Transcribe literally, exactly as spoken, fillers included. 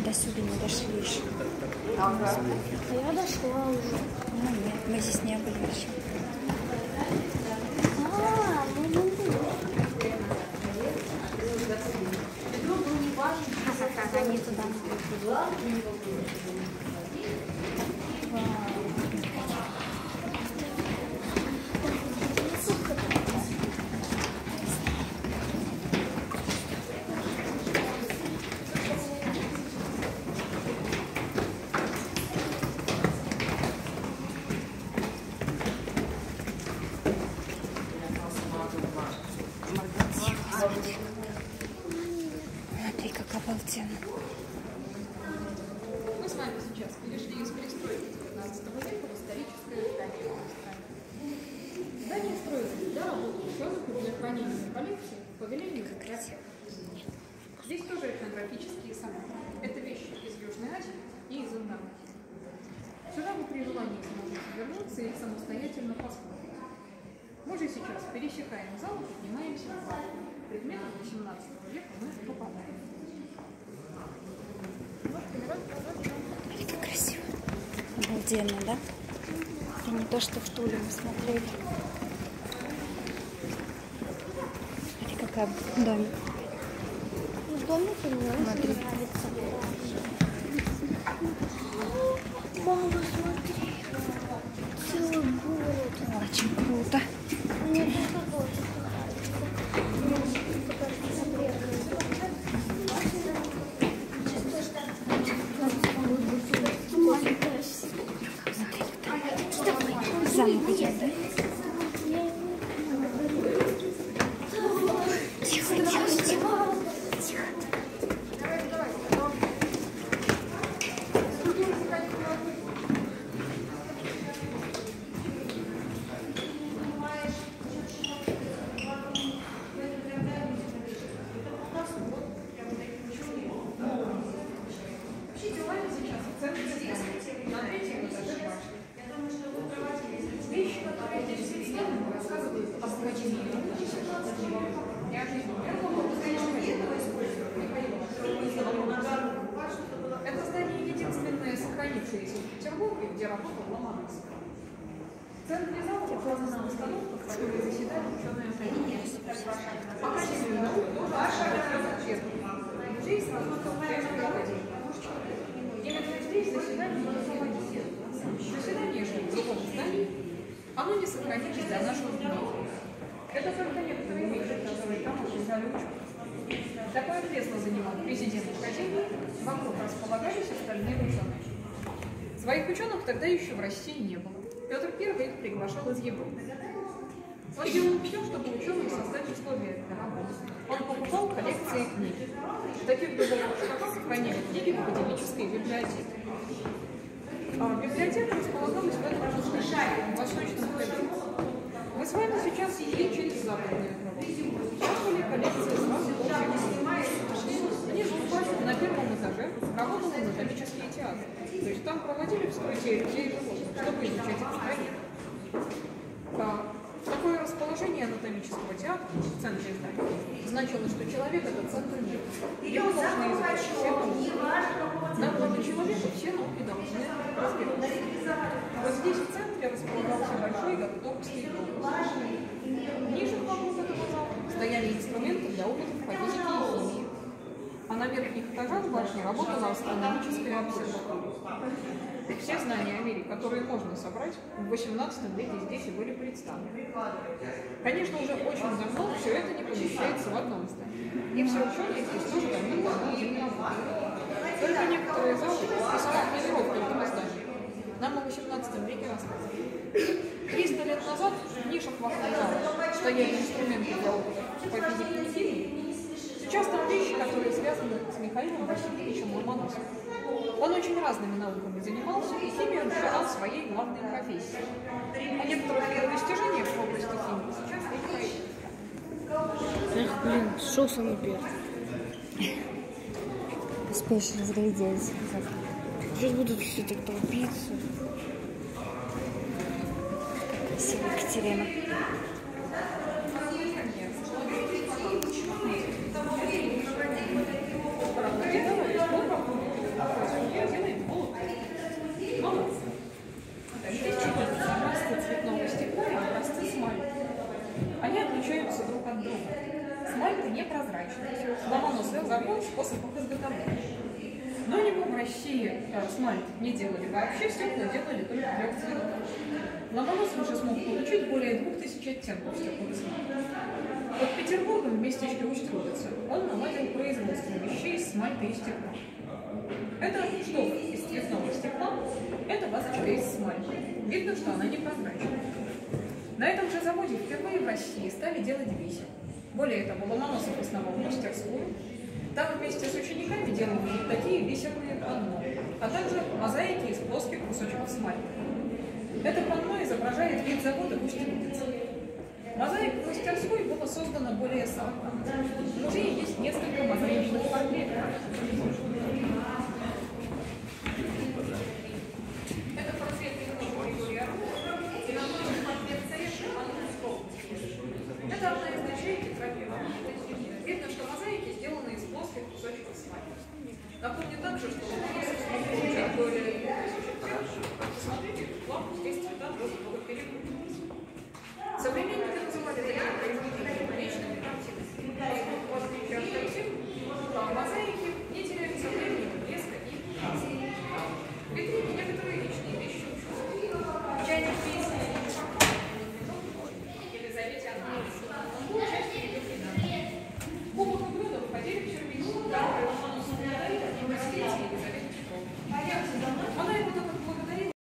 до сюда не дошли еще. Ага. А я дошла уже. Ну нет, мы здесь не были еще. А, мы не были. Они туда. Смотри, как обалденно. Мы с вами сейчас перешли из перестройки девятнадцатого века в историческое здание. Здание строилось для работы ученых и для хранения коллекции по велению красиво. Здесь тоже этнографические события. Это вещи из Южной Азии и из Индонезии. Сюда вы при желании сможете вернуться и самостоятельно посмотреть. Мы же сейчас пересекаем зал и поднимаемся в зал. Предметом восемнадцатого века мы попадаем. Смотри, как красиво. Обалденно, да? Это не то, что в Туле мы смотрели. Смотри, какая домик. В домике мне Смотри. очень нравится. Мама, смотри. Целый город. Очень круто. Мне тоже очень нравится. Замок идет, да? Тихо, тихо, тихо. Это здание единственное сохранившееся в Петербурге, где работал Ломоносов. В центре зала показана установка, в которой заседали ученые академии. Академию наук тоже музей сразу Петербургской академии. Именно здесь заседали ломоносовцы. Заседание же в другом здании, оно не сохранилось до наших дней. Это только некоторые вещи, которые там ожидали ученых. Такое кресло занимал президент академии, вокруг располагались остальные ученые. Своих ученых тогда еще в России не было. Петр Первый их приглашал из Европы. Он делал все, чтобы ученые создать условия для работы. Он покупал коллекции книг. В таких дубовых шкафах хранили книги в академической библиотеке. А библиотека располагалась в этом в восточном крыле. Мы с вами сейчас ели через западное крыло. Там были коллекции сразу по всему миру. Ниже в башне на первом этаже работал анатомический театр. То есть там проводили вскрытие людей и животных, чтобы изучать их строение. Такое расположение анатомического театра в центре здания значило, что человек – это центр мира. Его должны изучать все науки. На благо человека все науки должны разбираться. Вот здесь в центре располагался большой докторский корпус. Ниже вокруг этого зала стояли инструменты для опытов по физике и химии. А на верхних этажах башни работала астрономическая обсерватория. Все знания о мире, которые можно собрать, в восемнадцатом веке здесь и были представлены. Конечно, уже очень давно все это не помещается в одном здании. И все ученые здесь тоже давно уже не работают. Только некоторые залы писали планировку этого здания. Нам о восемнадцатом веке рассказывали. триста лет назад в нишах вокруг зала стояли инструменты для опытов по физике и химии. Сейчас там вещи, которые связаны с Михаилом Васильевичем Ломоносовым. Он очень разными науками занимался, и химию он считал своей главной профессией. А некоторых его достижений в области химии сейчас не Эх, блин, шел самый первый. Успеешь разглядеть. Сейчас будут все так толпиться. Красиво, Екатерина. к изготовлению. Но не в России а, смальт не делали вообще, стекла делали только трех цветов. Ломоносов уже смог получить более двух тысяч оттенков стекла смальта. Под Петербургом в местечке Усть-Трубице он наладил производство вещей из смальта и стекла. Это штоф из цветного стекла, это вазочка из смальта. Видно, что она не прозрачная. На этом же заводе впервые в России стали делать бисер. Более того, Ломоносов основал мастерскую. Там вместе с учениками делали вот такие бисерные панно, а также мозаики из плоских кусочков смальта. Это панно изображает вид завода в Усть-Трубице. Мозаик в мастерской было создано более сорока. В музее есть несколько мозаичных портретов. Это портрет Григория Орлова и напротив портрет царевны Анны Петровны. Это одна из дочерей Петра Первого. Видно, что мозаики сделаны из плоских кусочков смальта. Напомню также, что Ломоносов смог получить более двух тысяч оттенков. Посмотрите, плавно здесь цвета тоже могут перепутать. Современники